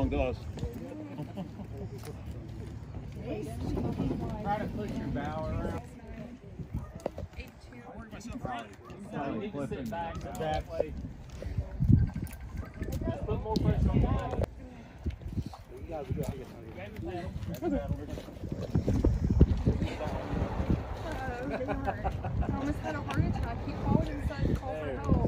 dog does. Try to push your bow around. You need to sit back that way. Put more pressure on the paddle. Grab the paddle. I almost had a heart attack. He called and said, call for help.